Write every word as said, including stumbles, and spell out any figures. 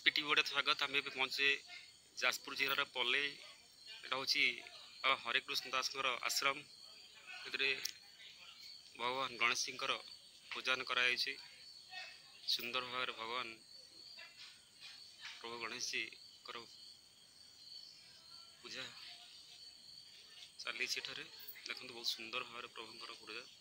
SPT बड़े स्वागत आम पहुँचे जाजपुर जिलार पल्ले यहाँ हूँ हरे कृष्ण दास आश्रम ए भगवान गणेश जी पूजन कराई सुंदर भाव भगवान प्रभु गणेश जी पूजा चली देखते बहुत सुंदर भाव प्रभुंर पूजा